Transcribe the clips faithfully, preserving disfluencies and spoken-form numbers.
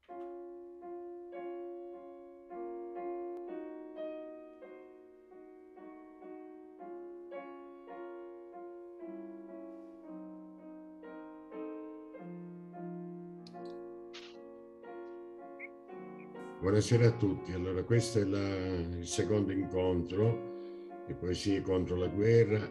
Buonasera a tutti. Allora, questo è la, il secondo incontro di Poesie contro la guerra,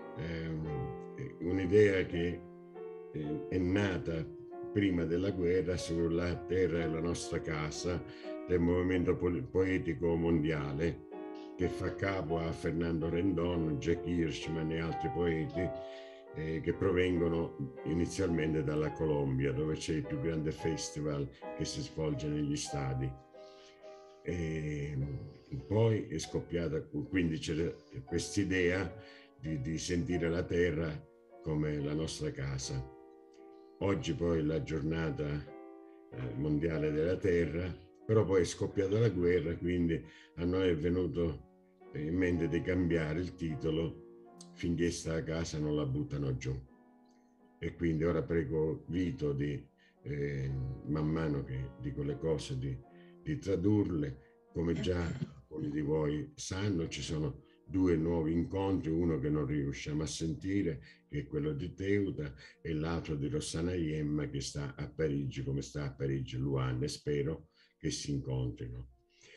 eh, un'idea che eh, è nata prima della guerra sulla terra e la nostra casa del movimento po poetico mondiale, che fa capo a Fernando Rendon, Jack Hirschman e altri poeti eh, che provengono inizialmente dalla Colombia, dove c'è il più grande festival che si svolge negli stadi. E poi è scoppiata, quindi c'era quest'idea di, di sentire la terra come la nostra casa. Oggi poi è la giornata eh, mondiale della terra, però poi è scoppiata la guerra, quindi a noi è venuto in mente di cambiare il titolo Finché sta a casa non la buttano giù. E quindi ora prego Vito di, eh, man mano che dico le cose, di di tradurle. Come già alcuni di voi sanno, ci sono due nuovi incontri, uno che non riusciamo a sentire, che è quello di Teuta, e l'altro di Rossana Iemma, che sta a Parigi, come sta a Parigi Luan, e spero che si incontrino.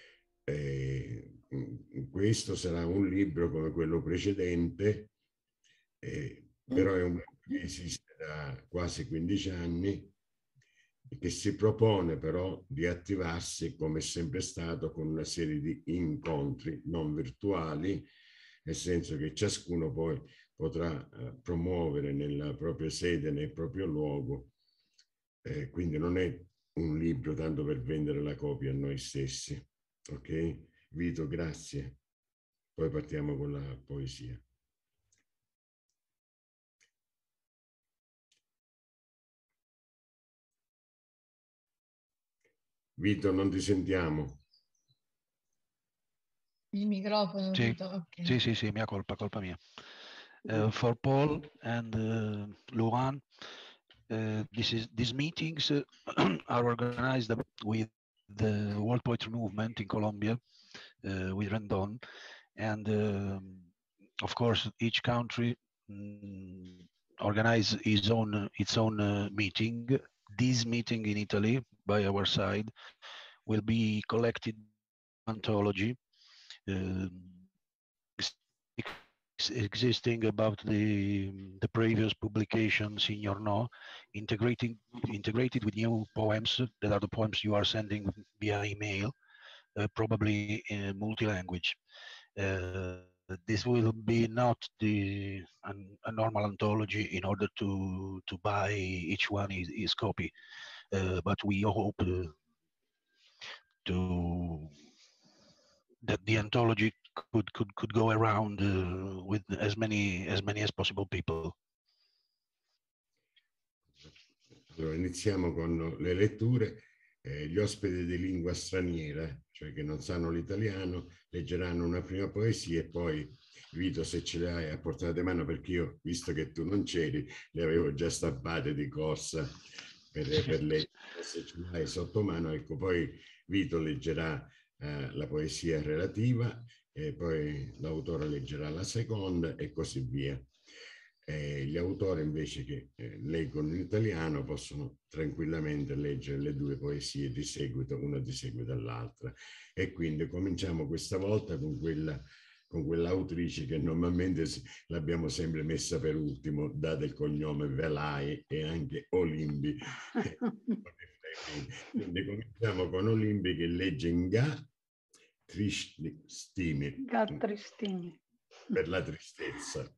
Eh, questo sarà un libro come quello precedente, eh, però è un libro che esiste da quasi quindici anni, che si propone però di attivarsi, come è sempre stato, con una serie di incontri non virtuali, nel senso che ciascuno poi potrà eh, promuovere nella propria sede, nel proprio luogo, eh, quindi non è un libro tanto per vendere la copia a noi stessi. Ok? Vito, grazie. Poi partiamo con la poesia. Vito, non ti sentiamo. Il microfono, Sì, Vito, ok. sì, sì, sì, mia colpa, colpa mia. Uh, for Paul and uh, Luan, uh, this is these meetings uh, are organized with the World Poetry Movement in Colombia, uh, with Rendon, and um, of course each country um, organize its own its own uh, meeting. This meeting in Italy, by our side, will be collected anthology. Uh, existing about the the previous publications in your no, integrating integrated with new poems that are the poems you are sending via email, uh, probably in multi-language. Uh, this will be not the an, a normal anthology in order to to buy each one is, is copy, uh, but we hope uh, to that the anthology could could could go around uh, with as many as many as possible people. Allora, iniziamo con le letture. Eh, gli ospiti di lingua straniera, cioè che non sanno l'italiano, leggeranno una prima poesia e poi, Vito, se ce le hai a portata di mano, perché io, visto che tu non c'eri, le avevo già stampate di corsa per, per lei, se ce le hai sotto mano. Ecco, poi Vito leggerà eh, la poesia relativa e poi l'autore leggerà la seconda e così via. Eh, gli autori invece che eh, leggono in italiano possono tranquillamente leggere le due poesie di seguito, una di seguito all'altra. E quindi cominciamo questa volta con quella con quell'autrice che normalmente l'abbiamo sempre messa per ultimo, dato il cognome Velay e anche Olimbi. Quindi cominciamo con Olimbi che legge in Ga Tristimi. Ga Tristimi. Per la tristezza.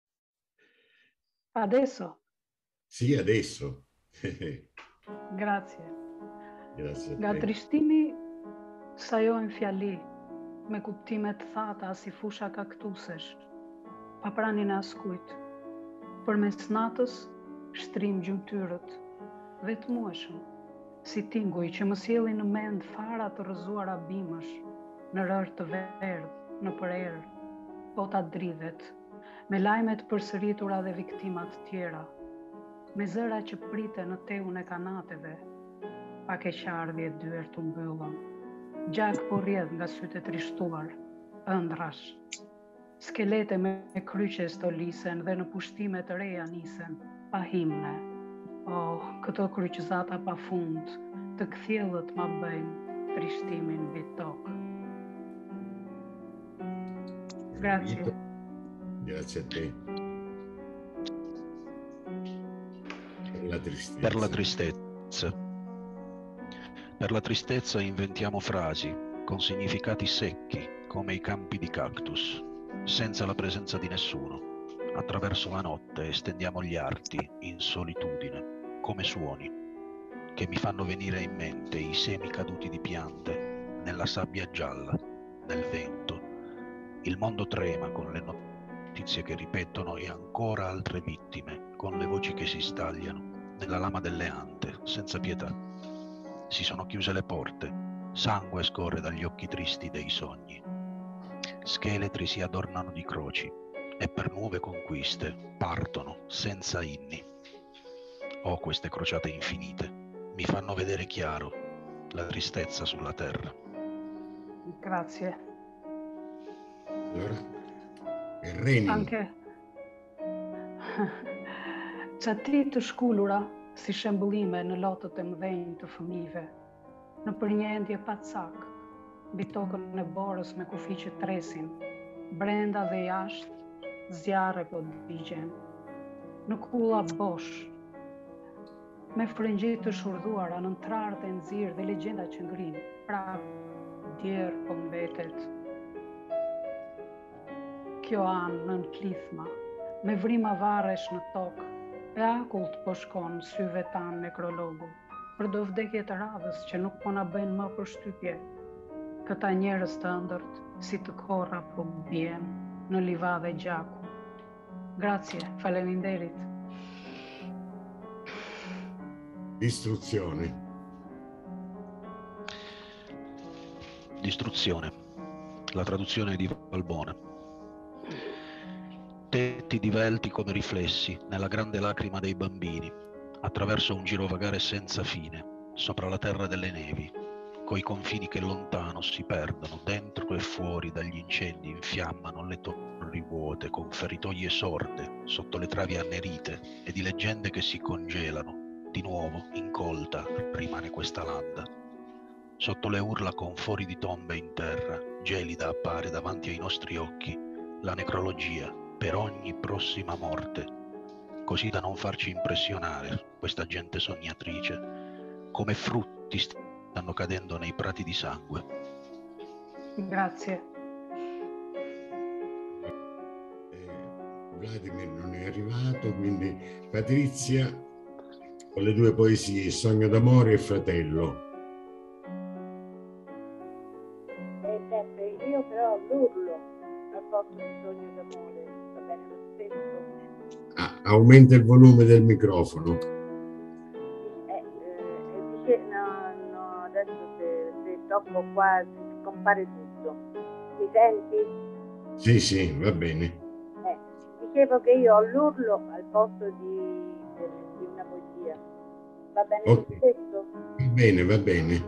Adesso? Sì, adesso. Grazie. Grazie a Nga te. tristimi sajojnë fjali me kuptime të thata si fusha kaktusesh, pa pranin e askujt. Përmes natës shtrim gjymtyrët, vetmueshëm, si tinguj që më sjellin në mend fara të rrëzuara bimësh, në rër të verdh, në përerë, bota dridhet, me lajmet përsëritura dhe viktimat tjera, me zëra që prite në teun e kanateve, pa keqardhje dyer të mbyllën. Gjak po rrjedh nga sytë e trishtuar, ëndrash. Skelete me kryqe stolisen dhe në pushtime të reja nisen, pa himne. Oh, këto kryqëzata pa fund, të kthjellët ma bëjnë trishtimin mbi tokë. Grazie. Grazie a te. Per la tristezza. Per la tristezza. Per la tristezza inventiamo frasi con significati secchi come i campi di cactus, senza la presenza di nessuno. Attraverso la notte estendiamo gli arti in solitudine, come suoni, che mi fanno venire in mente i semi caduti di piante nella sabbia gialla, nel vento. Il mondo trema con le notizie che ripetono e ancora altre vittime con le voci che si stagliano nella lama delle ante, senza pietà. Si sono chiuse le porte, sangue scorre dagli occhi tristi dei sogni. Scheletri si adornano di croci e per nuove conquiste partono senza inni. Oh, queste crociate infinite mi fanno vedere chiaro la tristezza sulla terra. Grazie. Allora, e Reni. Anke çati të shkullura si shembullime në lotët e mëdhenj të fëmijëve, në përgjendje pa cak, mbi tokën e borës me kufi që tresin, brenda dhe jashtë, zjarre po digjen, në kulla bosh, me frëngjit të shurdhuara në trartë e nxirë dhe legjenda që ngrin, pra djerë po mbetet. Kjo anë nën klithma, me vrima varresh në tokë, e akullt po shkon syve tanë nekrologu, për do vdekje të radhës që nuk po na bëjnë më përshtypje. Këta njerëz të ëndërt, si të korra po bien në livadhe gjaku. Grazie, faleminderit. Distruzione. Distruzione. La traduzione di Valbona. Tetti divelti come riflessi nella grande lacrima dei bambini, attraverso un girovagare senza fine, sopra la terra delle nevi, coi confini che lontano si perdono, dentro e fuori dagli incendi infiammano le torri vuote, con feritoie sorde, sotto le travi annerite, e di leggende che si congelano, di nuovo, incolta, rimane questa landa. Sotto le urla con fori di tombe in terra, gelida appare davanti ai nostri occhi la necrologia per ogni prossima morte, così da non farci impressionare questa gente sognatrice, come frutti stanno cadendo nei prati di sangue. Grazie. Eh, Vladimir non è arrivato, quindi Patrizia con le due poesie, Sogno d'amore e Fratello. Eh, sempre, io però l'urlo al posto di Sogno d'amore. Ah, aumenta il volume del microfono. Eh, eh, dice, no, no, adesso se, se tocco qua si scompare tutto. Mi senti? Sì, sì, va bene. Eh, dicevo che io ho l'urlo al posto di, di una poesia. Va bene lo Okay. stesso? Va bene, va bene.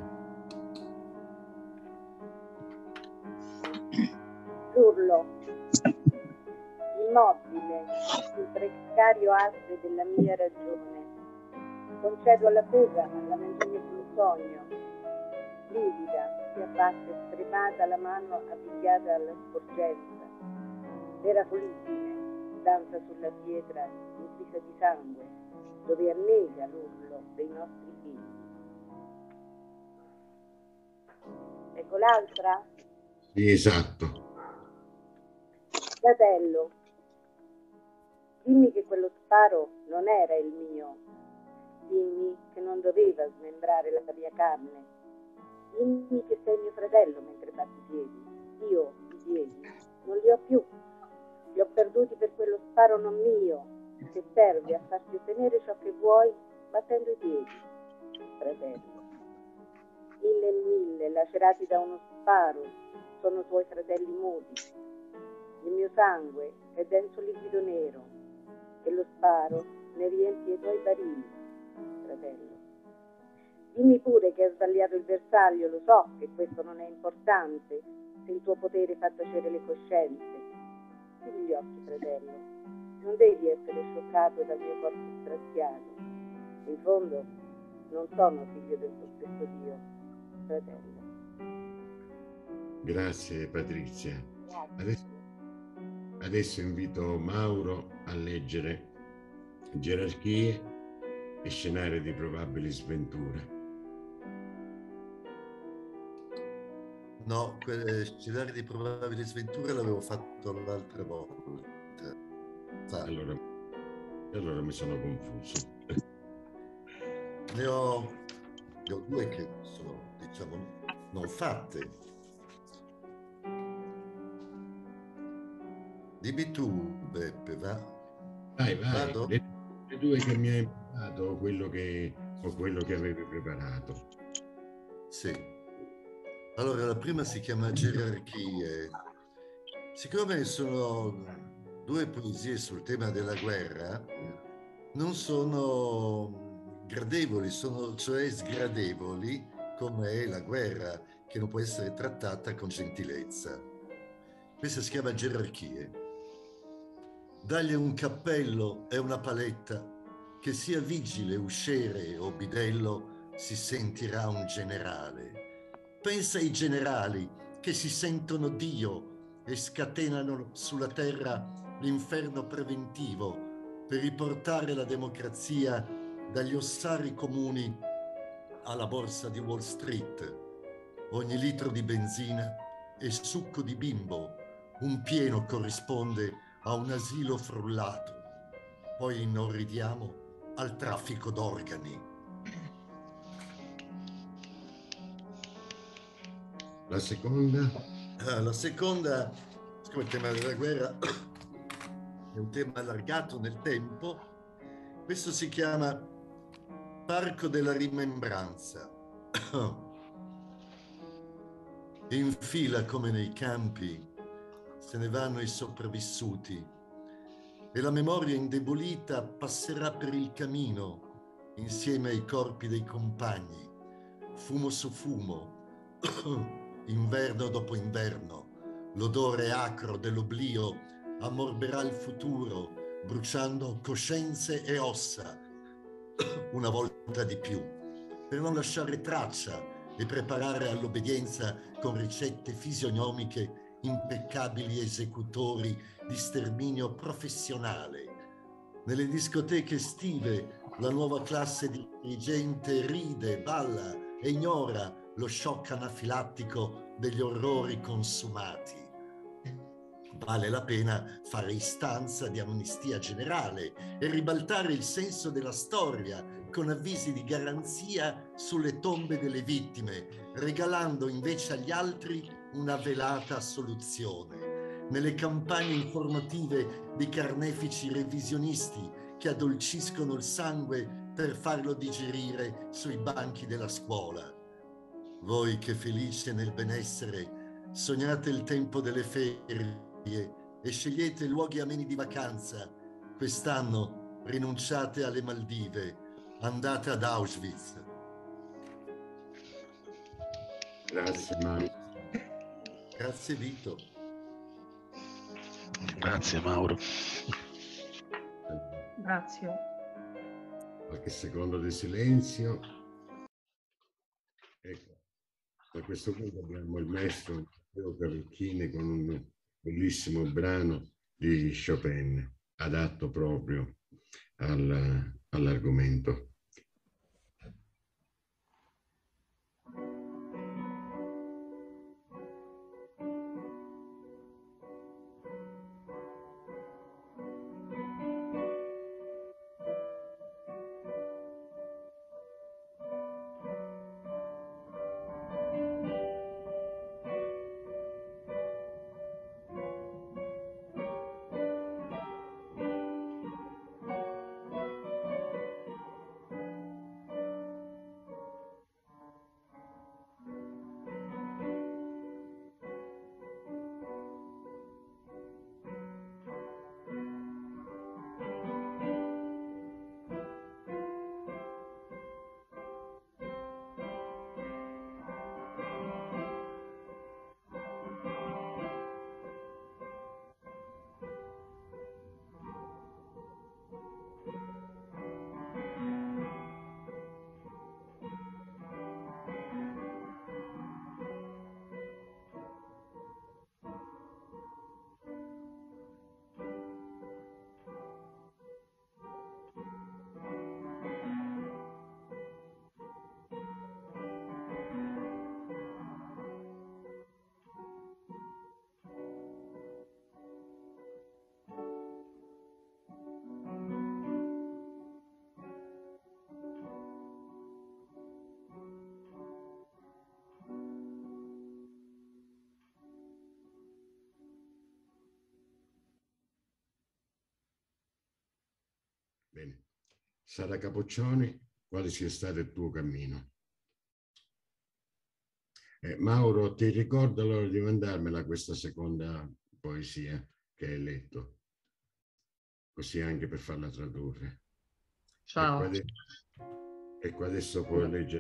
L'urlo. Immobile, sul precario asse della mia ragione, concedo alla fuga, alla menzogna di un sogno, livida, si abbatte stremata la mano avvicchiata alla sporgenza, vera fulgine, danza sulla pietra intrisa di sangue, dove annega l'urlo dei nostri figli. Ecco l'altra? Sì, esatto. Fratello, dimmi che quello sparo non era il mio, dimmi che non doveva smembrare la mia carne, dimmi che sei mio fratello mentre batti i piedi, io i piedi non li ho più, li ho perduti per quello sparo non mio, che serve a farti ottenere ciò che vuoi battendo i piedi, fratello. Mille e mille lacerati da uno sparo sono tuoi fratelli mudi. Il mio sangue è denso liquido nero e lo sparo ne riempie i tuoi barili, fratello. Dimmi pure che hai sbagliato il bersaglio, lo so che questo non è importante, se il tuo potere fa tacere le coscienze. Chiudi gli occhi, fratello. Non devi essere scioccato dal mio corpo straziato. In fondo, non sono figlio del tuo stesso Dio, fratello. Grazie Patrizia. Grazie. Adesso, adesso invito Mauro a leggere gerarchie e scenari di probabili sventure. No, quelle scenari di probabili sventure l'avevo fatto l'altra volta. Sa. Allora, allora mi sono confuso. Ne ho, ne ho due che sono, diciamo, non fatte. Dimmi tu, Beppe, va? Vai, vai, Vado? le, le due che mi hai mandato o quello che, o quello che avevi preparato. Sì. Allora, la prima si chiama Gerarchie. Siccome sono due poesie sul tema della guerra, non sono gradevoli, sono cioè sgradevoli, come è la guerra, che non può essere trattata con gentilezza. Questa si chiama Gerarchie. Dagli un cappello e una paletta, che sia vigile, usciere o bidello, si sentirà un generale. Pensa ai generali che si sentono Dio e scatenano sulla terra l'inferno preventivo per riportare la democrazia dagli ossari comuni alla borsa di Wall Street. Ogni litro di benzina è succo di bimbo, un pieno corrisponde a un asilo frullato. Poi inorridiamo al traffico d'organi. La seconda? Uh, la seconda, siccome il tema della guerra è un tema allargato nel tempo, questo si chiama Parco della Rimembranza. In fila come nei campi se ne vanno i sopravvissuti e la memoria indebolita passerà per il camino insieme ai corpi dei compagni, fumo su fumo, inverno dopo inverno, l'odore acro dell'oblio ammorberà il futuro, bruciando coscienze e ossa, una volta di più, per non lasciare traccia e preparare all'obbedienza con ricette fisionomiche impeccabili esecutori di sterminio professionale. Nelle discoteche estive la nuova classe dirigente ride, balla e ignora lo shock anafilattico degli orrori consumati. Vale la pena fare istanza di amnistia generale e ribaltare il senso della storia con avvisi di garanzia sulle tombe delle vittime, regalando invece agli altri una velata soluzione. Nelle campagne informative di carnefici revisionisti che addolciscono il sangue per farlo digerire sui banchi della scuola. Voi che felice nel benessere sognate il tempo delle ferie e scegliete luoghi ameni di vacanza, quest'anno rinunciate alle Maldive, andate ad Auschwitz. Grazie Mauro. Grazie Vito. Grazie Mauro. Grazie. Qualche secondo di silenzio. Ecco, a questo punto abbiamo il maestro Matteo Cavecchini con un bellissimo brano di Chopin, adatto proprio al, all'argomento. Bene. Sara Capoccioni, quale sia stato il tuo cammino? Eh, Mauro, ti ricordo allora di mandarmela questa seconda poesia che hai letto, così anche per farla tradurre. Ciao. E qua, adesso, e qua adesso puoi leggere.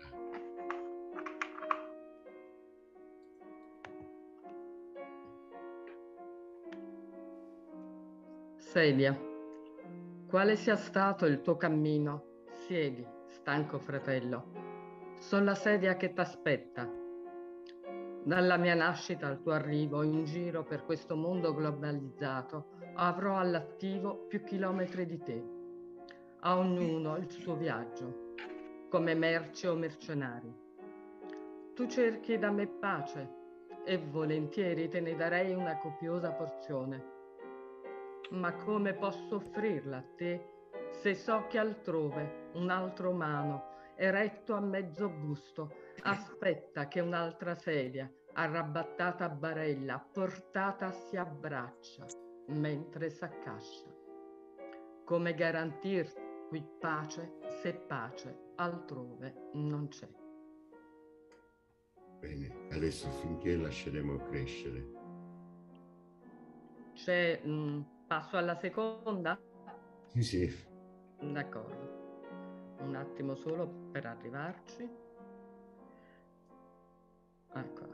Celia, quale sia stato il tuo cammino, siedi, stanco fratello. Sono la sedia che t'aspetta. Dalla mia nascita al tuo arrivo in giro per questo mondo globalizzato avrò all'attivo più chilometri di te. A ognuno il suo viaggio, come merce o mercenari. Tu cerchi da me pace e volentieri te ne darei una copiosa porzione. Ma come posso offrirla a te se so che altrove un altro umano, eretto a mezzo busto, aspetta che un'altra sedia, arrabattata a barella, portata si abbraccia, mentre s'accascia. Come garantirti qui pace se pace altrove non c'è? Bene, adesso finché lasceremo crescere. C'è, mh, passo alla seconda? Sì, sì. D'accordo. Un attimo solo per arrivarci. Ecco.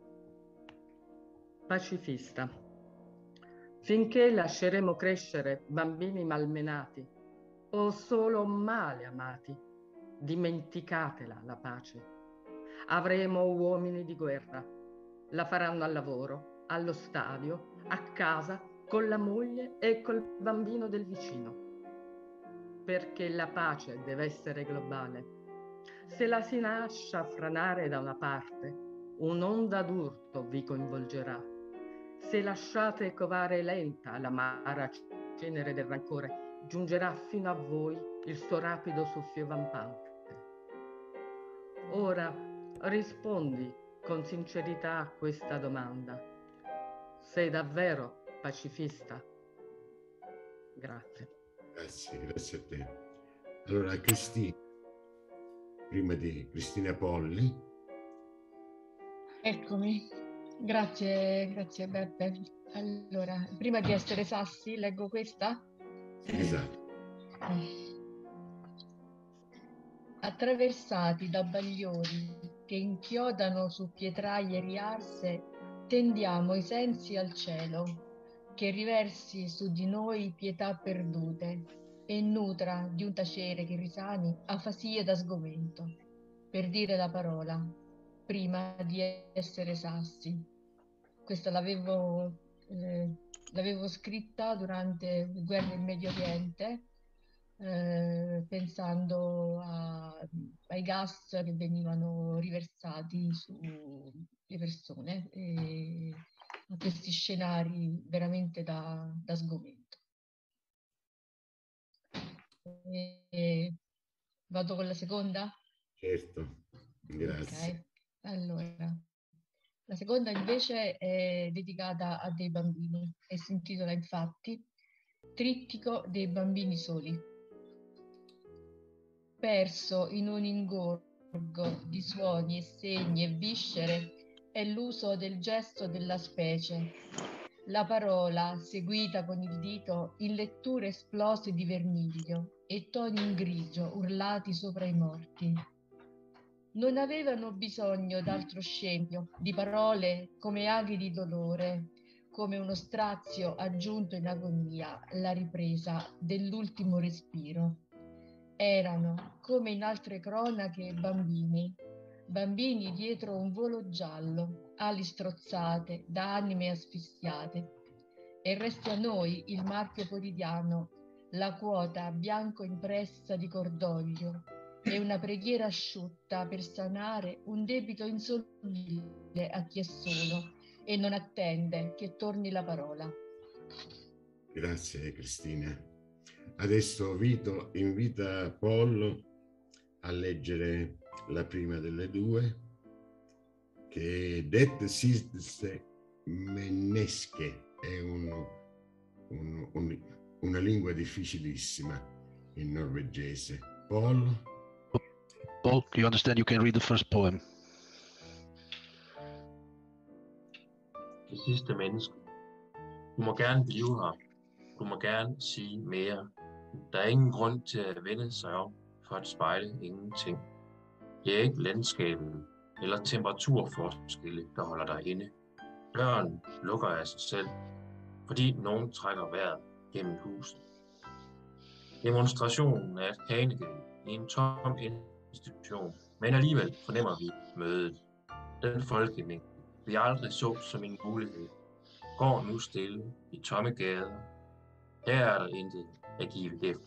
Pacifista. Finché lasceremo crescere bambini malmenati o solo male amati, dimenticatela la pace. Avremo uomini di guerra. La faranno al lavoro, allo stadio, a casa, con la moglie e col bambino del vicino. Perché la pace deve essere globale. Se la si lascia franare da una parte, un'onda d'urto vi coinvolgerà. Se lasciate covare lenta l'amara cenere del rancore, giungerà fino a voi il suo rapido soffio vampante. Ora rispondi con sincerità a questa domanda. Sei davvero pacifista? Grazie. Grazie, grazie a te. Allora, Cristina, prima di Cristina Polli. Eccomi, grazie, grazie Beppe. Allora, prima di essere sassi, leggo questa. Esatto. Attraversati da bagliori che inchiodano su pietraie riarse, tendiamo i sensi al cielo, che riversi su di noi pietà perdute e nutra di un tacere che risani afasie da sgomento, per dire la parola, prima di essere sassi. Questa l'avevo, eh, l'avevo scritta durante le guerre in Medio Oriente, eh, pensando a, ai gas che venivano riversati sulle persone e a questi scenari veramente da, da sgomento. E, e vado con la seconda? Certo, grazie. Ok, allora. La seconda invece è dedicata a dei bambini e si intitola infatti Trittico dei bambini soli. Perso in un ingorgo di suoni e segni e viscere è l'uso del gesto della specie. La parola seguita con il dito in letture esplose di vermiglio e toni in grigio urlati sopra i morti. Non avevano bisogno d'altro scempio, di parole come aghi di dolore, come uno strazio aggiunto in agonia, la ripresa dell'ultimo respiro. Erano, come in altre cronache, bambini, bambini dietro un volo giallo, ali strozzate da anime asfissiate. E resti a noi il marchio quotidiano, la quota bianco impressa di cordoglio, e una preghiera asciutta per sanare un debito insolvibile a chi è solo e non attende che torni la parola. Grazie Cristina. Adesso Vito invita Pollo a leggere la prima delle due, che è Det siste Menneske, è un, un, un, una lingua difficilissima. in norvegese. Paul? Paul, you understand you can read the first poem? Det sidste menneske. Du må gerne blive her. Du må gerne sige mere. Der er ingen grund til at vende sig om for at spejle ingenting. Det er ikke landskabet eller temperaturforskelle, der holder dig inde. Døren lukker af sig selv, fordi nogen trækker vejret gennem huset. Demonstrationen er et hanegæld i en tom institution, men alligevel fornemmer vi mødet. Den folkemængde, vi aldrig så som en mulighed, går nu stille i tomme gader. Her er der intet at give efter.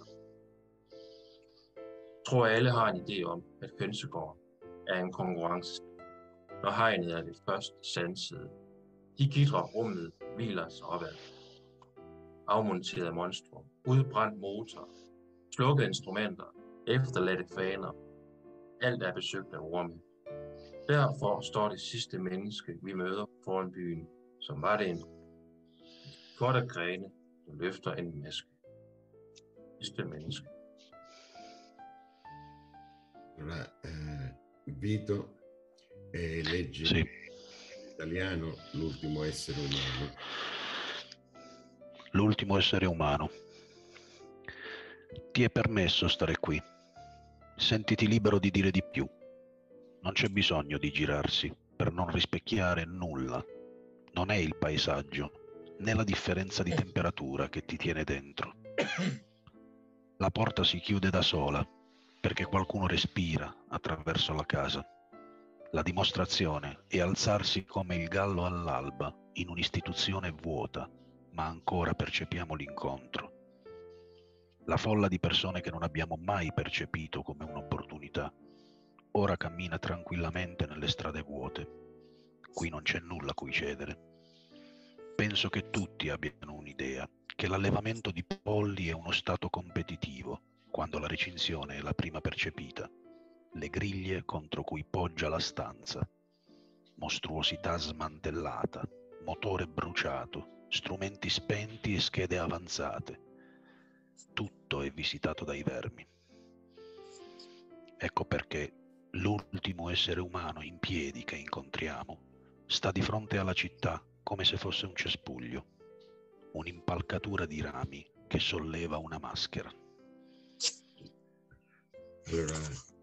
Jeg tror, alle har en idé om, at hønsegården er en konkurrence. Når hegnet er det første sandside. De gitre rummet hviler sig opad. Afmonteret monstrum, udbrændt motor, slukkede instrumenter, efterladte faner. Alt er besøgt af orme. Derfor står det sidste menneske, vi møder foran byen, som var det en flot af grene, der løfter en maske. Sidste menneske. Allora, eh, Vito eh, legge Sì. in italiano L'ultimo essere umano. L'ultimo essere umano. Ti è permesso stare qui. Sentiti libero di dire di più. Non c'è bisogno di girarsi per non rispecchiare nulla. Non è il paesaggio, né la differenza di temperatura che ti tiene dentro. La porta si chiude da sola perché qualcuno respira attraverso la casa. La dimostrazione è alzarsi come il gallo all'alba in un'istituzione vuota, ma ancora percepiamo l'incontro. La folla di persone che non abbiamo mai percepito come un'opportunità, ora cammina tranquillamente nelle strade vuote. Qui non c'è nulla a cui cedere. Penso che tutti abbiano un'idea, che l'allevamento di polli è uno stato competitivo, quando la recinzione è la prima percepita. Le griglie contro cui poggia la stanza. Mostruosità smantellata, motore bruciato, strumenti spenti e schede avanzate. Tutto è visitato dai vermi. Ecco perché l'ultimo essere umano in piedi che incontriamo sta di fronte alla città come se fosse un cespuglio, un'impalcatura di rami che solleva una maschera. Allora,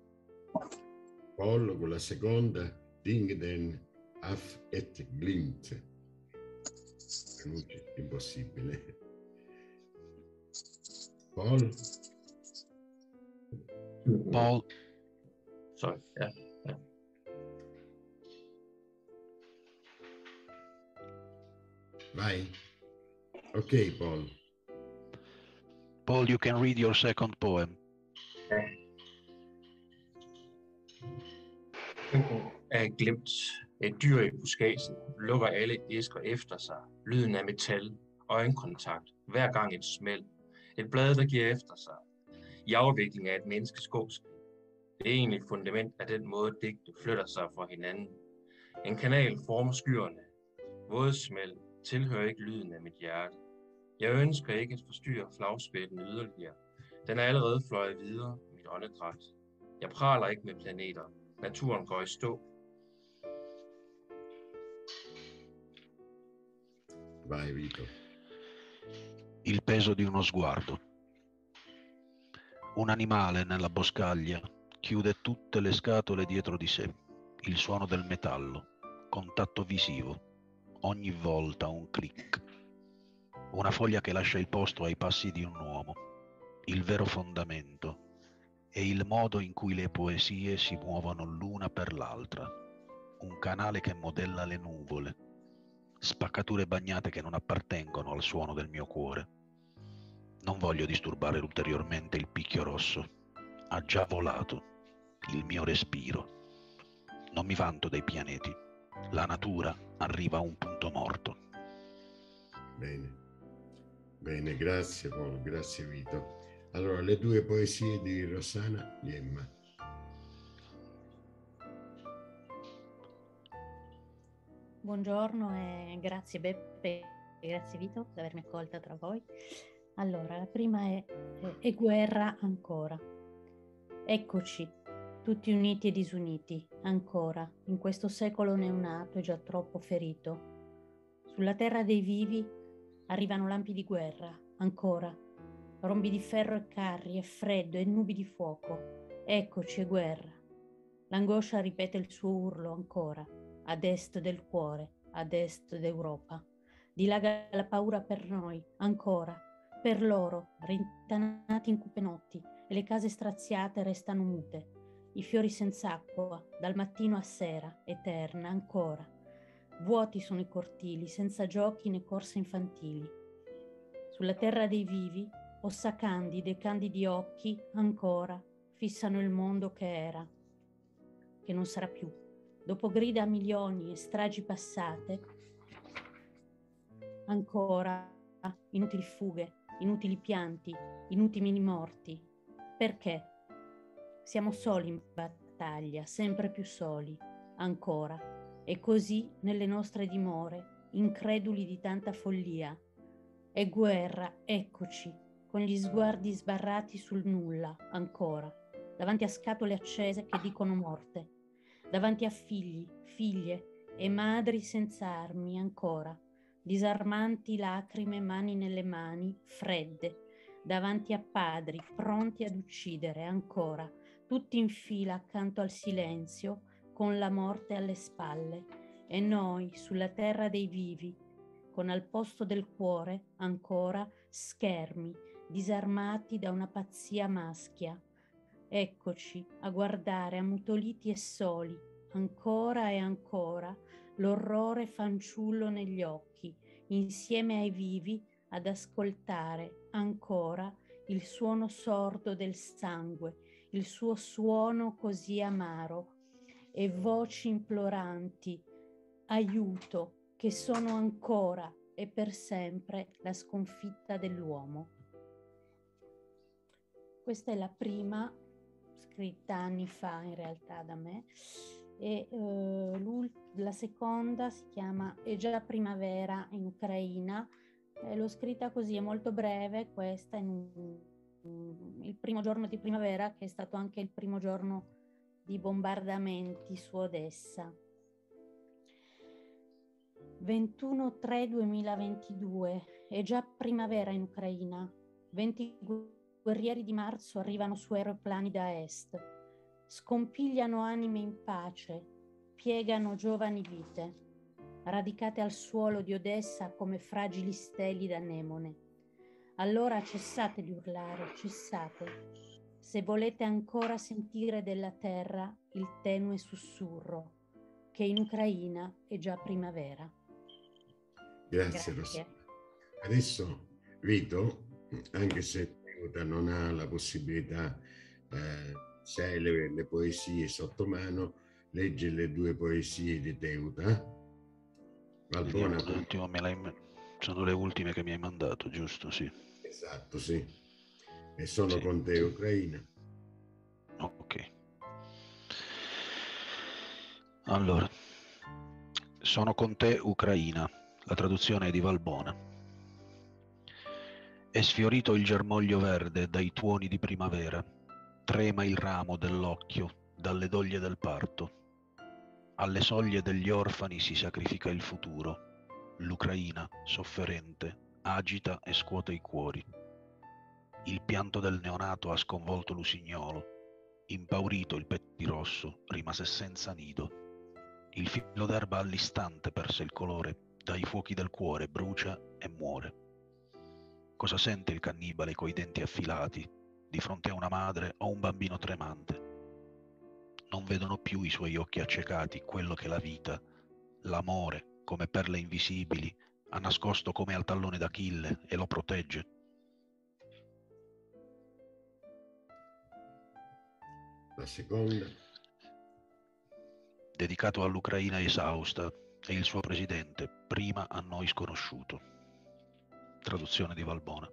Paul con la seconda, Ding den af et glimt. Pronuncia impossibile. Paul? Paul? Sorry, yeah, yeah. Vai. Ok, Paul. Paul, you can read your second poem. Er glemt. Et dyr i buskagen lukker alle æsker efter sig. Lyden af metal, øjenkontakt, hver gang et smæld. Et blad, der giver efter sig. I afvikling af et menneskes gåskrig. Det er egentlig fundament af den måde, digte flytter sig fra hinanden. En kanal former skyerne. Vådsmæld tilhører ikke lyden af mit hjerte. Jeg ønsker ikke at forstyrre flagspætten yderligere. Den er allerede fløjet videre, mit åndedræt. Jeg praler ikke med planeter. Naturen går i stå. Vai, Vito. Il peso di uno sguardo. Un animale nella boscaglia chiude tutte le scatole dietro di sé. Il suono del metallo, contatto visivo, ogni volta un click. Una foglia che lascia il posto ai passi di un uomo. Il vero fondamento è il modo in cui le poesie si muovono l'una per l'altra. Un canale che modella le nuvole. Spaccature bagnate che non appartengono al suono del mio cuore. Non voglio disturbare ulteriormente il picchio rosso. Ha già volato il mio respiro. Non mi vanto dei pianeti. La natura arriva a un punto morto. Bene. Bene, grazie Paul, grazie Vito. Allora, le due poesie di Rossana Liemma. Buongiorno e grazie Beppe e grazie Vito per avermi accolta tra voi. Allora, la prima è, è, è guerra ancora. Eccoci, tutti uniti e disuniti, ancora, in questo secolo neonato e già troppo ferito. Sulla terra dei vivi arrivano lampi di guerra, ancora, rombi di ferro e carri, e freddo e nubi di fuoco. Eccoci, è guerra. L'angoscia ripete il suo urlo ancora, ad est del cuore, ad est d'Europa. Dilaga la paura per noi, ancora, per loro, rintanati in cupe notti, e le case straziate restano mute. I fiori senza acqua, dal mattino a sera, eterna ancora. Vuoti sono i cortili, senza giochi né corse infantili. Sulla terra dei vivi, ossa candide e candidi occhi, ancora, fissano il mondo che era, che non sarà più. Dopo grida a milioni e stragi passate, ancora, inutili fughe, inutili pianti, inutili morti. Perché? Siamo soli in battaglia, sempre più soli, ancora. E così nelle nostre dimore, increduli di tanta follia. È guerra, eccoci, con gli sguardi sbarrati sul nulla, ancora, davanti a scatole accese che dicono morte, davanti a figli, figlie e madri senza armi, ancora, disarmanti lacrime, mani nelle mani, fredde, davanti a padri pronti ad uccidere, ancora, tutti in fila accanto al silenzio, con la morte alle spalle, e noi sulla terra dei vivi, con al posto del cuore ancora schermi, disarmati da una pazzia maschia. Eccoci a guardare ammutoliti e soli, ancora e ancora, l'orrore fanciullo negli occhi, insieme ai vivi ad ascoltare ancora il suono sordo del sangue, il suo suono così amaro, e voci imploranti, aiuto, che sono ancora e per sempre la sconfitta dell'uomo. Questa è la prima, scritta anni fa in realtà da me, e eh, la seconda si chiama È già primavera in Ucraina. Eh, l'ho scritta così, è molto breve, questa, in un, il primo giorno di primavera, che è stato anche il primo giorno di bombardamenti su Odessa. ventuno tre duemilaventidue, è già primavera in Ucraina. venti guerrieri di marzo arrivano su aeroplani da est, scompigliano anime in pace, piegano giovani vite, radicate al suolo di Odessa come fragili steli d'anemone. Allora cessate di urlare, cessate. Se volete ancora sentire della terra il tenue sussurro, che in Ucraina è già primavera. Grazie, Rossana. Adesso Vito, anche se Teuta non ha la possibilità, eh, se hai le, le poesie sotto mano, legge le due poesie di Teuta. Valbona, un attimo, me l'hai... sono le ultime che mi hai mandato, giusto? Sì. Esatto, sì. E sono sì. con te, Ucraina. Ok. Allora, sono con te, Ucraina. La traduzione è di Valbona. È sfiorito il germoglio verde dai tuoni di primavera. Trema il ramo dell'occhio dalle doglie del parto. Alle soglie degli orfani si sacrifica il futuro. L'Ucraina, sofferente, agita e scuote i cuori. Il pianto del neonato ha sconvolto l'usignolo. Impaurito il pettirosso rimase senza nido. Il filo d'erba all'istante perse il colore, dai fuochi del cuore brucia e muore. Cosa sente il cannibale coi denti affilati di fronte a una madre o un bambino tremante? Non vedono più i suoi occhi accecati quello che la vita, l'amore, come perle invisibili, ha nascosto come al tallone d'Achille e lo protegge. La seconda. Dedicato all'Ucraina esausta e il suo presidente, prima a noi sconosciuto. Traduzione di Valbona.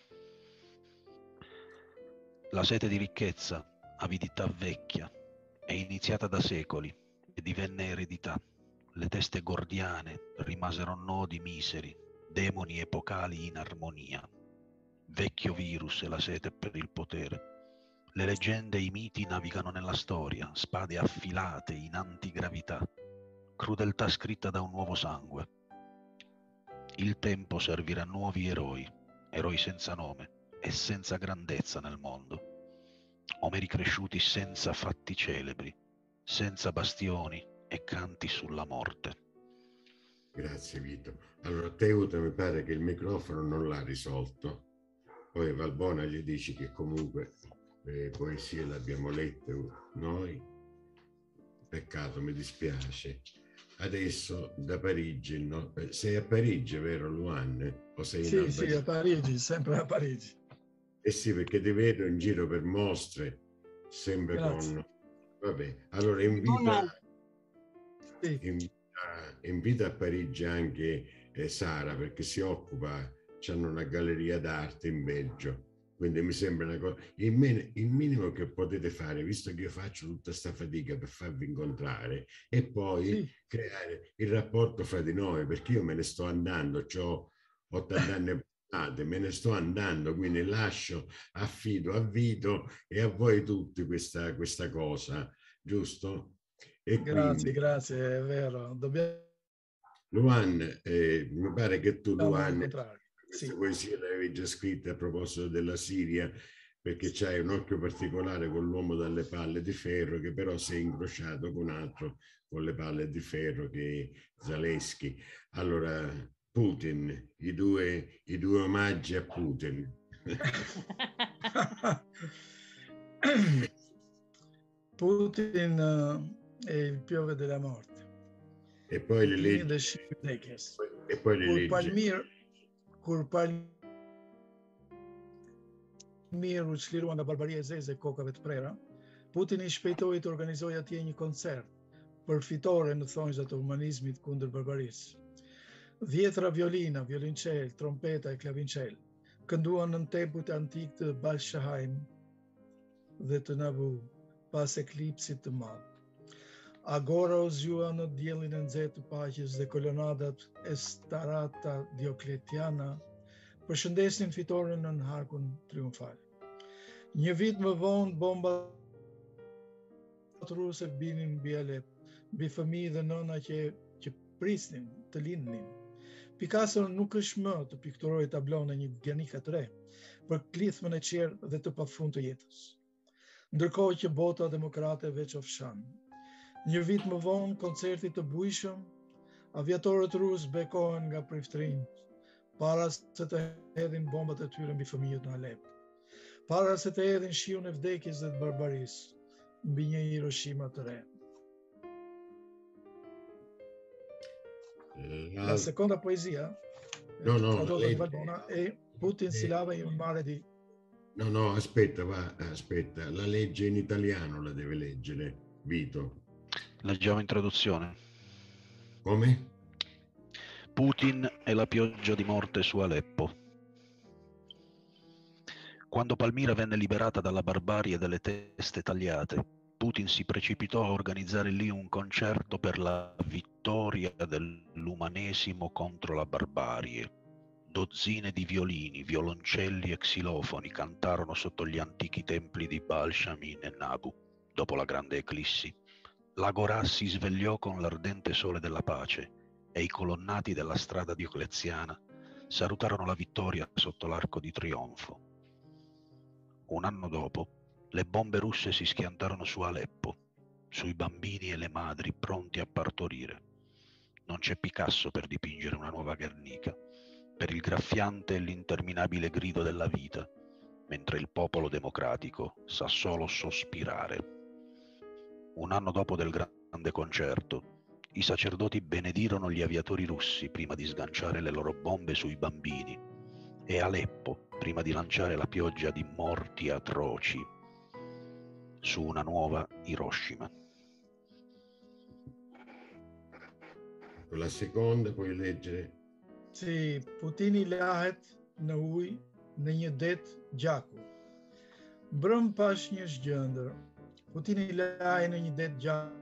La sete di ricchezza, avidità vecchia, è iniziata da secoli e divenne eredità. Le teste gordiane rimasero nodi miseri, demoni epocali in armonia. vecchio virus e la sete per il potere. Le leggende e i miti navigano nella storia, spade affilate in antigravità, crudeltà scritta da un nuovo sangue. Il tempo servirà nuovi eroi, eroi senza nome e senza grandezza nel mondo. Omeri cresciuti senza fatti celebri, senza bastioni e canti sulla morte. Grazie Vito. Allora Teuta mi pare che il microfono non l'ha risolto. Poi Valbona gli dici che comunque le poesie le abbiamo lette noi. Peccato, mi dispiace. Adesso da Parigi, no? Sei a Parigi, vero Luan? O sei sì, in sì, a Parigi, sempre a Parigi. Eh sì, perché ti vedo in giro per mostre, sempre Grazie. con... Vabbè, allora invita, sì. invita, invita a Parigi anche eh, Sara, perché si occupa, c'hanno una galleria d'arte in Belgio, quindi mi sembra una cosa... Il, min- il minimo che potete fare, visto che io faccio tutta sta fatica per farvi incontrare, è poi Sì. creare il rapporto fra di noi, perché io me ne sto andando, ho ottanta anni... me ne sto andando, quindi lascio, affido a Vito e a voi tutti questa, questa cosa, giusto? E grazie, quindi, grazie, è vero. Dobbiamo Luan, eh, mi pare che tu, Luan, incontrare. questa Sì. poesia l'avevi già scritta a proposito della Siria, perché c'hai un occhio particolare con l'uomo dalle palle di ferro, che però si è incrociato con un altro con le palle di ferro, che è Zalesky. Allora, Putin, i due, i due omaggi a Putin. Putin uh, è il piove della morte. E poi le Putin leggi. Putin E poi le leggi. Palmir, kur Palmir u çliruan nga barbaria e zezë e kokave të prera, Putin i shpejtoi të organizojë atje një koncert për fitore në thonjza të humanizmit kundër barbarisë. Dhjetra violina, violincel, trompeta e klavincel kënduan në tempujt antik të Balshaheim dhe të Nabu pas eklipsit të madh. Agora u zgjua në diellin e nxehtë të paqes dhe kolonadat e Starata Diokletiana përshëndesnin fitoren në harkun triumfal. Një vit më vonë bombat ruse binin mbi Alep, mbi fëmijë dhe nëna që që prisnin të lindnin. Picasso nuk është më të pikturojë tablon e një Guernica të re, për klithmën e qerë dhe të pafund të jetës. Ndërkohë që bota demokrate veç ofshan. Një vit më vonë, koncerti të bujshëm, aviatorët rusë bekohen nga priftrinjt, para se të hedhin bombat e tyre mbi fëmijët në Alep, para se të hedhin shiun e vdekjes dhe të barbarisë mbi një Hiroshima të re. La, La seconda poesia, no, no, tradotta da Valbona, è Putin si lava in un mare di... No, no, aspetta, va, aspetta, la legge in italiano la deve leggere, Vito. Leggiamo in traduzione. Come? Putin e la pioggia di morte su Aleppo. Quando Palmira venne liberata dalla barbarie delle teste tagliate, Putin si precipitò a organizzare lì un concerto per la vittoria dell'umanesimo contro la barbarie. Dozzine di violini, violoncelli e xilofoni cantarono sotto gli antichi templi di Baal-Shamin e Nabu, dopo la grande eclissi. L'Agorà si svegliò con l'ardente sole della pace e i colonnati della strada diocleziana salutarono la vittoria sotto l'arco di trionfo. Un anno dopo, le bombe russe si schiantarono su Aleppo, sui bambini e le madri pronti a partorire. Non c'è Picasso per dipingere una nuova Guernica, per il graffiante e l'interminabile grido della vita, mentre il popolo democratico sa solo sospirare. Un anno dopo del grande concerto, i sacerdoti benedirono gli aviatori russi prima di sganciare le loro bombe sui bambini e Aleppo prima di lanciare la pioggia di morti atroci su una nuova Hiroshima. La seconda puoi leggere. Sì, Putin i lahet në ujë në një det gjaku. Mbrëm pash një zgjëndër. Putin i lahet në një det gjaku.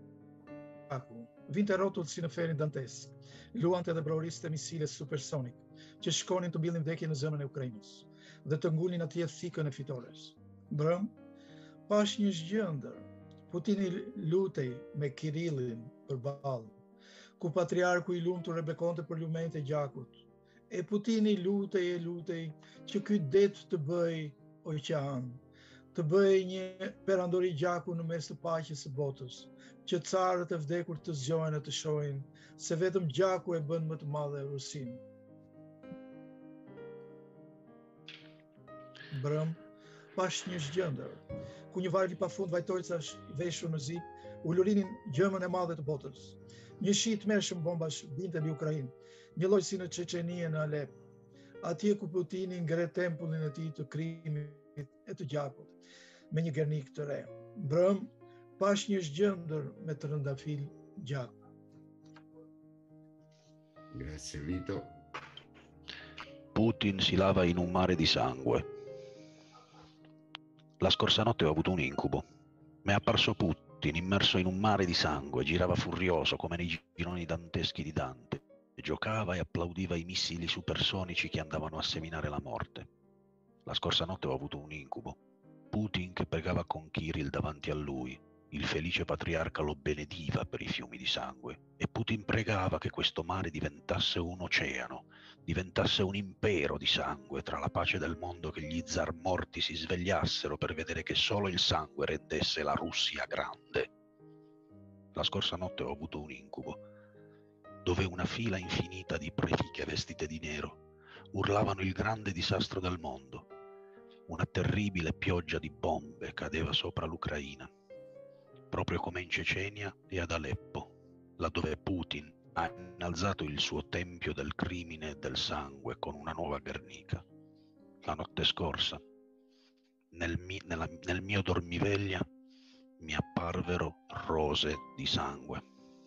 Vinte rrotull si në ferin dantes. Luante dhe broriste misile supersonik. që shkonin të mbillin vdekje në zemrën e Ukrainës dhe të ngulnin atje thikën e fitores. Brëm, pash një zgjendër. Putini lutej me Kirillin përballë, ku patriarku i lumtur e bekonte për lumenjt e gjakut. E Putini lutej e lutej që ky det të bëj oqean, të bëj një perandori gjaku në mes të paqes së botës, që carët e vdekur të zgjohen e të shohin se vetëm gjaku e bën më të madhe Rusinë. Brëm, pash një zgjendër, ku një varg i pafund vajtorcash veshur në zi, ulurinin gjëmën e madhe të botës. Një shi i tmerrshëm bombash binte mbi Ukrainë, një lloj si në Çeçeni e në Alep, atje ku Putini ngre tempullin e tij të krimit e të gjakut, me një Gernik të re. Brëm, pash një zgjendër me të rëndafil gjak. Grazie Vito. Putin si lava in un mare di sangue. La scorsa notte ho avuto un incubo. Mi è apparso Putin immerso in un mare di sangue, girava furioso come nei gironi danteschi di Dante, e giocava e applaudiva i missili supersonici che andavano a seminare la morte. La scorsa notte ho avuto un incubo. Putin che pregava con Kirill davanti a lui, il felice patriarca lo benediva per i fiumi di sangue, e Putin pregava che questo mare diventasse un oceano, diventasse un impero di sangue, tra la pace del mondo, che gli zar morti si svegliassero per vedere che solo il sangue rendesse la Russia grande. La scorsa notte ho avuto un incubo, dove una fila infinita di prefighe vestite di nero urlavano il grande disastro del mondo. Una terribile pioggia di bombe cadeva sopra l'Ucraina, proprio come in Cecenia e ad Aleppo, laddove Putin ha innalzato il suo tempio del crimine e del sangue con una nuova Guernica. La notte scorsa, nel, mi, nella, nel mio dormiveglia, mi apparvero rose di sangue.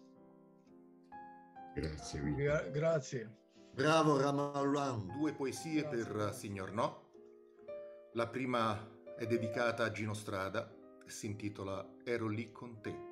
Grazie Vito. Gra- grazie. Bravo Ramalran. Due poesie per Signor No. La prima è dedicata a Gino Strada e si intitola Ero lì con te.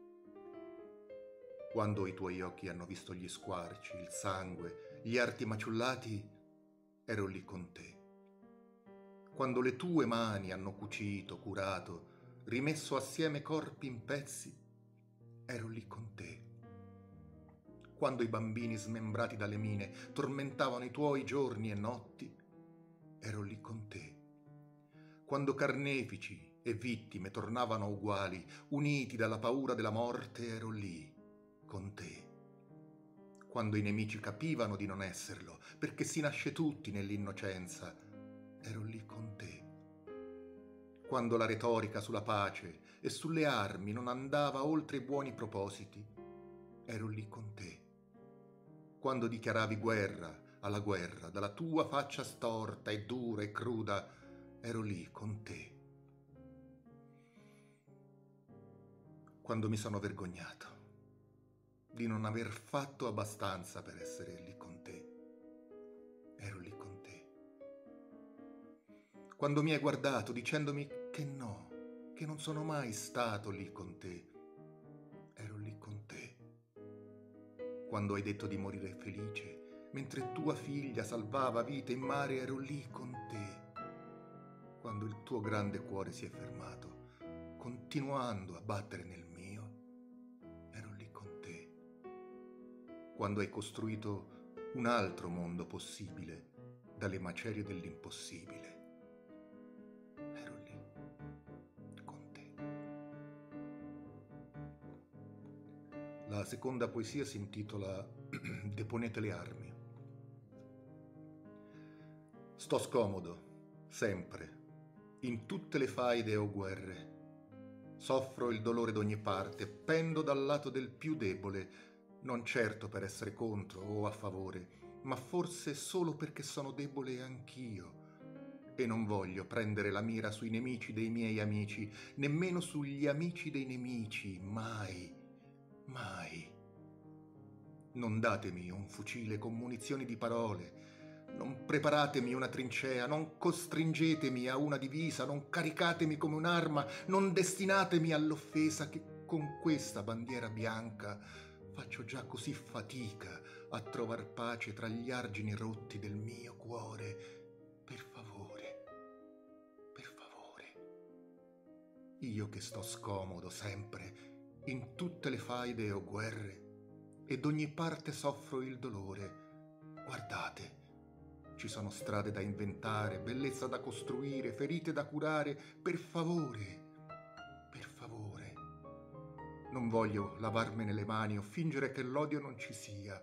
Quando i tuoi occhi hanno visto gli squarci, il sangue, gli arti maciullati, ero lì con te. Quando le tue mani hanno cucito, curato, rimesso assieme corpi in pezzi, ero lì con te. Quando i bambini smembrati dalle mine tormentavano i tuoi giorni e notti, ero lì con te. Quando carnefici e vittime tornavano uguali, uniti dalla paura della morte, ero lì con te. Quando i nemici capivano di non esserlo, perché si nasce tutti nell'innocenza, ero lì con te. Quando la retorica sulla pace e sulle armi non andava oltre i buoni propositi, ero lì con te. Quando dichiaravi guerra alla guerra, dalla tua faccia storta e dura e cruda, ero lì con te. Quando mi sono vergognato di non aver fatto abbastanza per essere lì con te, ero lì con te. Quando mi hai guardato dicendomi che no, che non sono mai stato lì con te, ero lì con te. Quando hai detto di morire felice, mentre tua figlia salvava vite in mare, ero lì con te. Quando il tuo grande cuore si è fermato, continuando a battere nel mio, ero lì con te. Quando hai costruito un altro mondo possibile dalle macerie dell'impossibile, ero lì con te. La seconda poesia si intitola Deponete le armi. Sto scomodo, sempre, in tutte le faide o guerre. Soffro il dolore d'ogni parte, pendo dal lato del più debole, non certo per essere contro o a favore, ma forse solo perché sono debole anch'io e non voglio prendere la mira sui nemici dei miei amici, nemmeno sugli amici dei nemici, mai, mai. Non datemi un fucile con munizioni di parole, non preparatemi una trincea, non costringetemi a una divisa, non caricatemi come un'arma, non destinatemi all'offesa che con questa bandiera bianca faccio già così fatica a trovar pace tra gli argini rotti del mio cuore. Per favore, per favore. Io che sto scomodo sempre in tutte le faide o guerre, e d'ogni parte soffro il dolore. Guardate, ci sono strade da inventare, bellezza da costruire, ferite da curare. Per favore, per favore. Non voglio lavarmene le mani o fingere che l'odio non ci sia.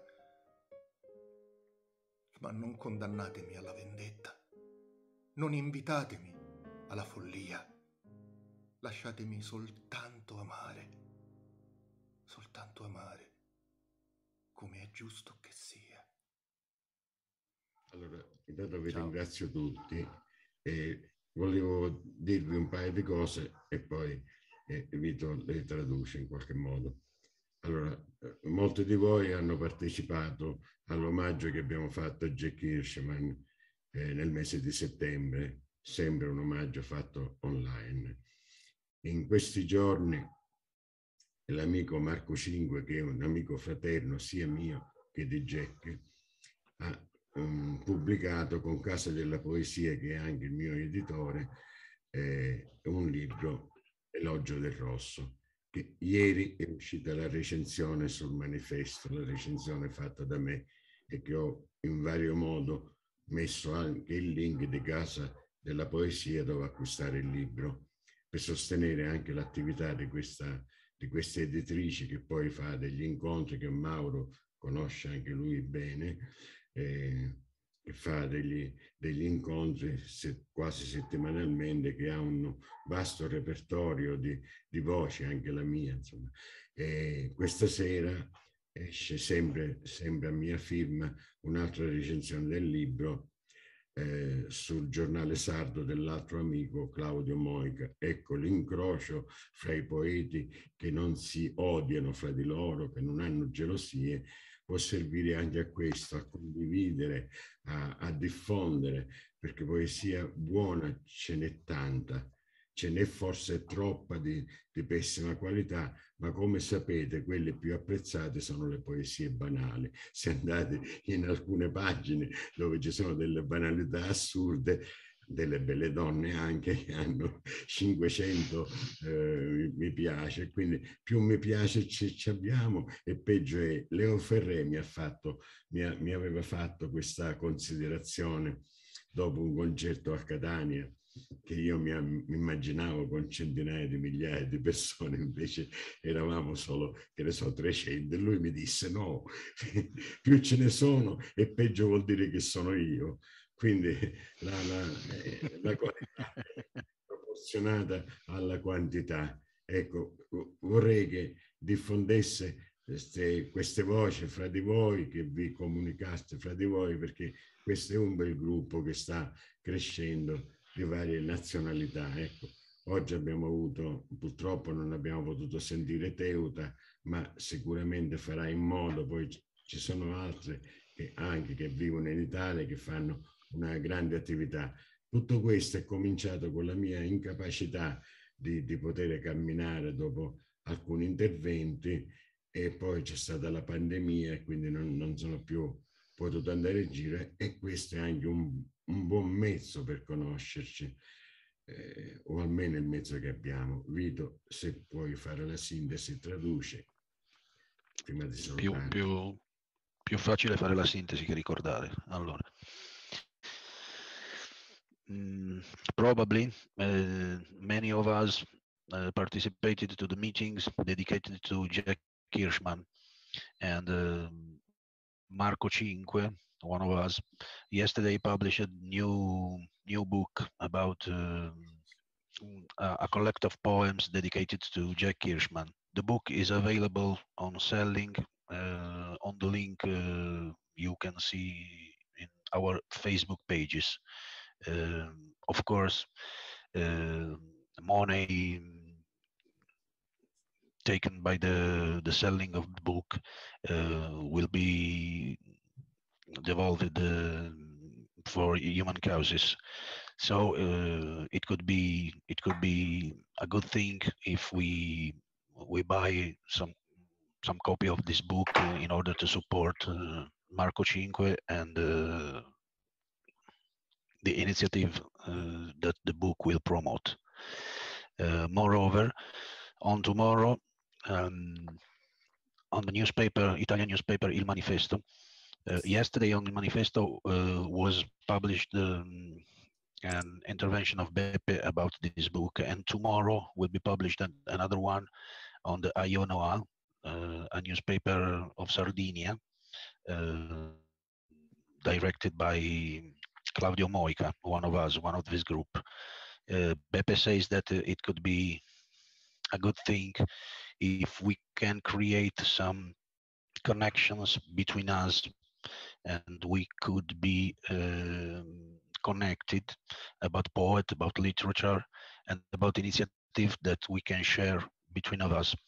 Ma non condannatemi alla vendetta. Non invitatemi alla follia. Lasciatemi soltanto amare. Soltanto amare. Come è giusto che sia. Allora, intanto vi Ciao. ringrazio tutti e volevo dirvi un paio di cose e poi eh, Vito le traduce in qualche modo. Allora, eh, molti di voi hanno partecipato all'omaggio che abbiamo fatto a Jack Hirschman eh, nel mese di settembre, sempre un omaggio fatto online. In questi giorni l'amico Marco Cinque, che è un amico fraterno sia mio che di Jack, ha um, pubblicato con Casa della Poesia, che è anche il mio editore, eh, un libro, Elogio del Rosso, che ieri è uscita la recensione sul manifesto, la recensione fatta da me, e che ho in vario modo messo anche il link di Casa della Poesia dove acquistare il libro, per sostenere anche l'attività di questa di queste editrici, che poi fa degli incontri che Mauro conosce anche lui bene, eh, che fa degli, degli incontri se, quasi settimanalmente, che ha un vasto repertorio di, di voci, anche la mia, insomma. E questa sera esce sempre, sempre a mia firma un'altra recensione del libro, Eh, sul giornale sardo dell'altro amico Claudio Moica. Ecco l'incrocio fra i poeti che non si odiano fra di loro, che non hanno gelosie, può servire anche a questo, a condividere, a, a diffondere, perché poesia buona ce n'è tanta, ce n'è forse troppa di, di pessima qualità, ma come sapete quelle più apprezzate sono le poesie banali. Se andate in alcune pagine dove ci sono delle banalità assurde, delle belle donne anche che hanno cinquecento eh, mi piace, quindi più mi piace ci, ci abbiamo, e peggio è. Leo Ferré mi ha fatto, mi, ha, mi aveva fatto questa considerazione dopo un concerto a Catania, che io mi, mi immaginavo con centinaia di migliaia di persone, invece eravamo solo, che ne so, trecento, e lui mi disse no, più ce ne sono e peggio vuol dire che sono io. Quindi la, la, la qualità è proporzionata alla quantità. Ecco, vorrei che diffondesse queste, queste voci fra di voi, che vi comunicaste fra di voi, perché questo è un bel gruppo che sta crescendo di varie nazionalità. Ecco, oggi abbiamo avuto, purtroppo non abbiamo potuto sentire Teuta, ma sicuramente farà in modo, poi ci sono altre che anche che vivono in Italia, che fanno una grande attività. Tutto questo è cominciato con la mia incapacità di, di poter camminare dopo alcuni interventi, e poi c'è stata la pandemia e quindi non, non sono più potuto andare in giro, e questo è anche un, un buon mezzo per conoscerci, eh, o almeno il mezzo che abbiamo. Vito, se puoi fare la sintesi, traduce prima di salutare. Più, più, più facile fare la sintesi che ricordare. Allora, mm, probably uh, many of us uh, participated to the meetings dedicated to Jack Hirschman, and uh, Marco Cinque, one of us, yesterday published a new new book about uh, a, a collection of poems dedicated to Jack Hirschman. The book is available on Selling uh, on the link uh, you can see in our Facebook pages. Uh, of course, uh, money taken by the the selling of the book uh, will be devolved uh, for human causes. So uh, it could be it could be a good thing if we we buy some some copy of this book uh, in order to support uh, Marco Cinque and uh, the initiative uh, that the book will promote. Uh, moreover, on tomorrow, um, on the newspaper, Italian newspaper Il Manifesto, uh, yesterday on Il Manifesto uh, was published um, an intervention of Beppe about this book, and tomorrow will be published an, another one on the Ionoa, uh, a newspaper of Sardinia, uh, directed by Claudio Moica, one of us, one of this group. Uh, Beppe says that uh, it could be a good thing if we can create some connections between us, and we could be uh, connected about poet, about literature, and about initiative that we can share between of us.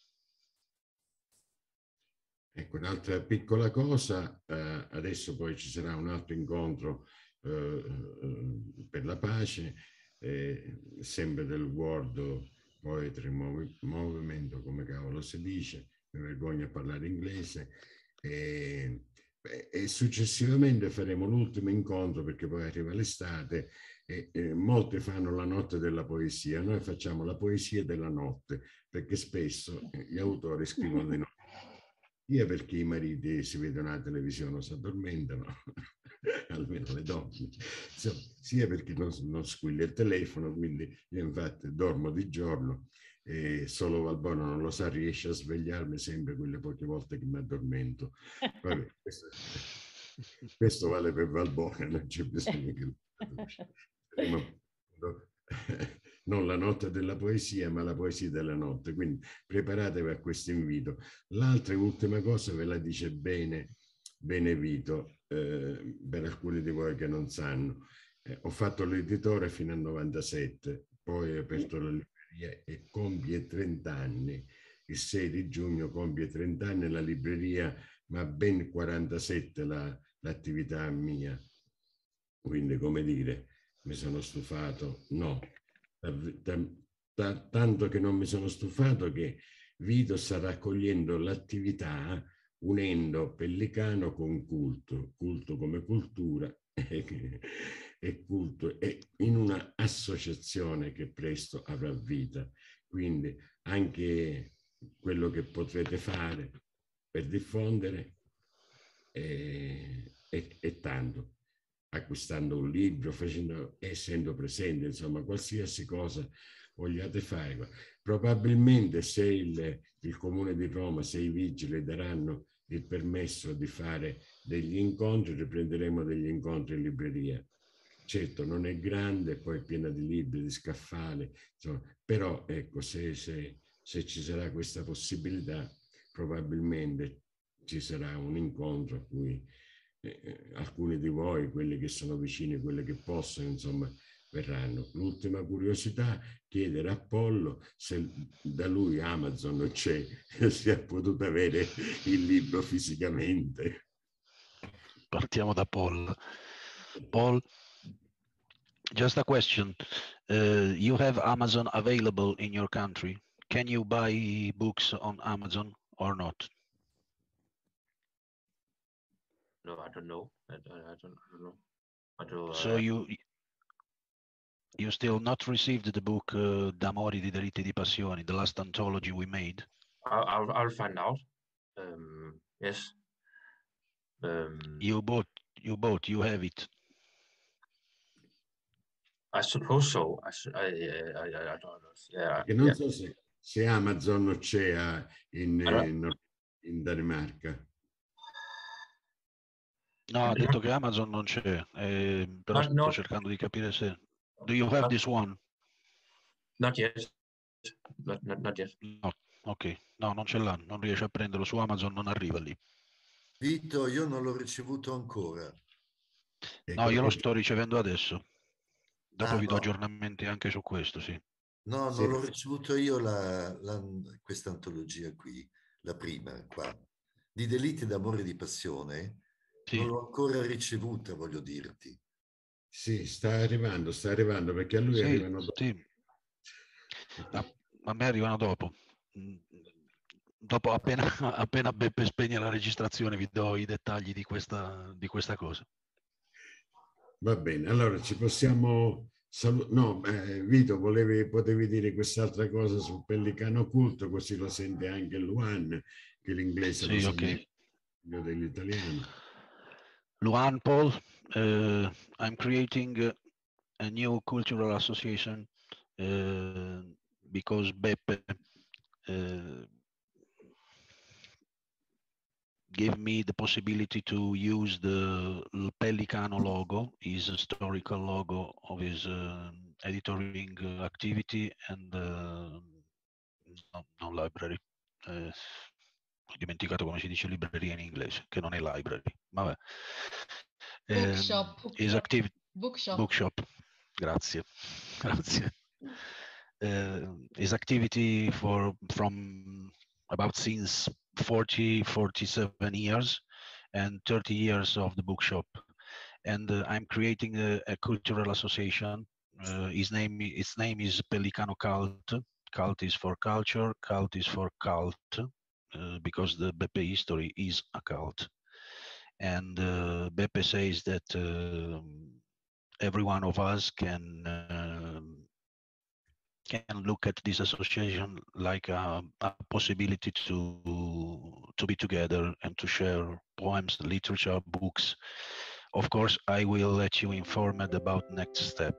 Ecco, un'altra piccola cosa, eh, adesso poi ci sarà un altro incontro eh, eh, per la pace, eh, sempre del World Poetry Movement, come cavolo si dice, mi vergogno a parlare inglese, e, e successivamente faremo l'ultimo incontro, perché poi arriva l'estate e, e molti fanno la notte della poesia, noi facciamo la poesia della notte, perché spesso gli autori scrivono di notte, sia perché i mariti si vedono la televisione o si addormentano, almeno le donne, sia perché non, non squilla il telefono, quindi io infatti dormo di giorno e solo Valbona non lo sa, riesce a svegliarmi sempre quelle poche volte che mi addormento. Vabbè, questo, questo vale per Valbona, non c'è bisogno che lo non la notte della poesia, ma la poesia della notte, quindi preparatevi a questo invito. L'altra e ultima cosa ve la dice bene, bene Vito, eh, per alcuni di voi che non sanno. Eh, ho fatto l'editore fino al novantasette, poi ho aperto la libreria e compie trenta anni. Il sei di giugno compie trenta anni la libreria, ma ben quarantasette la, l'attività mia. Quindi, come dire, mi sono stufato? No. Tanto che non mi sono stufato che Vito sta raccogliendo l'attività unendo Pellicano con culto, culto come cultura e, e culto, e in una associazione che presto avrà vita. Quindi anche quello che potrete fare per diffondere è, è, è tanto. Acquistando un libro, facendo, essendo presente, insomma, qualsiasi cosa vogliate fare. Probabilmente se il, il Comune di Roma, se i vigili daranno il permesso di fare degli incontri, riprenderemo degli incontri in libreria. Certo, non è grande, poi è piena di libri, di scaffali, insomma, però ecco, se, se, se ci sarà questa possibilità, probabilmente ci sarà un incontro a cui Eh, alcuni di voi, quelli che sono vicini, quelli che possono, insomma, verranno. L'ultima curiosità, chiedere a Pollo se da lui Amazon c'è, si è potuto avere il libro fisicamente. Partiamo da Paul. Paul, just a question. Uh, you have Amazon available in your country. Can you buy books on Amazon or not? No, I don't know. I, I, I, don't, I don't know. I don't, uh, so you you still not received the book uh, D'amori di delitti di passioni, the last anthology we made? I'll, I'll, I'll find out. Um, yes. Um, you bought. You bought. You have it. I suppose so. I I I, I, I don't know. Yeah. Che non yeah. so se, se Amazon c'è in, in, in Danimarca. No, ha detto che Amazon non c'è, eh, però sto no. cercando di capire se... Do you have this one? Not yet. Not, not, not yet. No, ok. No, non ce l'ha, non riesce a prenderlo su Amazon, non arriva lì. Vito, io non l'ho ricevuto ancora. No, io lo sto ricevendo adesso. Dopo ah, vi do no. aggiornamenti anche su questo, sì. No, sì. non l'ho ricevuto io la, la, questa antologia qui, la prima qua, di delitti d'amore e di passione. Sì. Non l'ho ancora ricevuta, voglio dirti. Sì, sta arrivando, sta arrivando, perché a lui sì, arrivano dopo. Sì. A, a me arrivano dopo. dopo appena, appena Beppe spegne la registrazione vi do i dettagli di questa, di questa cosa. Va bene, allora ci possiamo salutare. No, eh, Vito, volevi, potevi dire quest'altra cosa sul pellicano occulto, così lo sente anche Luan, che l'inglese sì, lo sa okay. meglio dell'italiano. Luan Paul, uh, I'm creating a new cultural association uh, because Beppe uh, gave me the possibility to use the Pellicano logo, his historical logo of his uh, editoring uh, activity and uh, no, non library. Uh, ho dimenticato come si dice libreria in inglese, che non è library. Vabbè. Bookshop. Um, his activity Bookshop. Bookshop. Grazie. Grazie. Uh, his activity for from about since forty, forty-seven years and thirty years of the bookshop. And uh, I'm creating a, a cultural association. Uh, his name, its name is Pellicano Cult. Cult is for culture, cult is for cult, uh, because the Beppe history is a cult. And uh, Beppe says that uh, every one of us can uh, can look at this association like a, a possibility to to be together and to share poems, literature, books. Of course, I will let you informed about next step.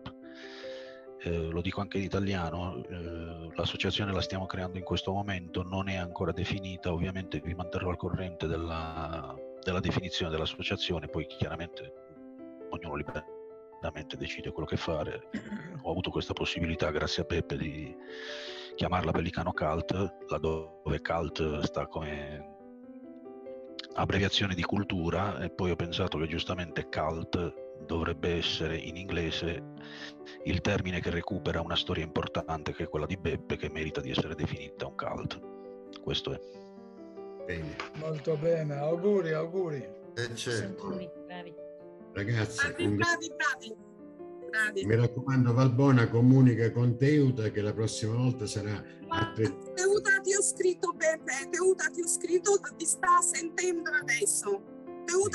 Eh, lo dico anche in italiano, eh, l'associazione la stiamo creando in questo momento, non è ancora definita, ovviamente vi manterrò al corrente della, della definizione dell'associazione, poi chiaramente ognuno liberamente decide quello che fare. Ho avuto questa possibilità grazie a Beppe di chiamarla Pellicano Cult, laddove Cult sta come abbreviazione di cultura, e poi ho pensato che giustamente Cult dovrebbe essere in inglese il termine che recupera una storia importante, che è quella di Beppe, che merita di essere definita un cult. Questo è. Bene. Molto bene, auguri, auguri. Eh, certo. Auguri, bravi. Ragazzi, Bravi, un... bravi, bravi, bravi. mi raccomando, Valbona, comunica con Teuta che la prossima volta sarà Ma a tre... Teuta ti ho scritto per te, Teuta ti ho scritto, ti sta sentendo adesso. Teuta,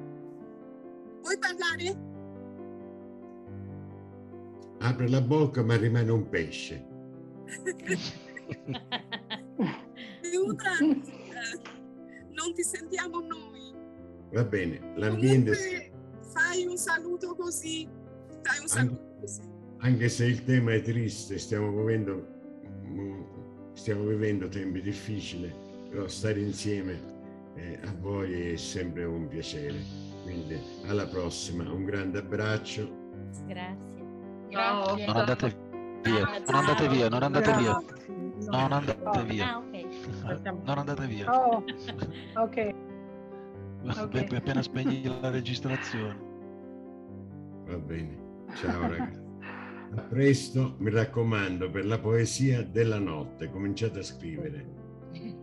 vuoi parlare? Apre la bocca ma rimane un pesce. Teuta, non ti sentiamo noi. Va bene, l'ambiente... Comunque, fai un saluto così, fai un saluto anche, così. Anche se il tema è triste, stiamo vivendo, stiamo vivendo tempi difficili, però stare insieme eh, a voi è sempre un piacere. Quindi alla prossima, un grande abbraccio. Grazie. Grazie. Non andate via, non andate via, non andate via. Non andate via. Ah, ok. Non andate via. Oh, ok. Okay. Appena spegni la registrazione. Va bene, ciao ragazzi. A presto, mi raccomando, per la poesia della notte, cominciate a scrivere.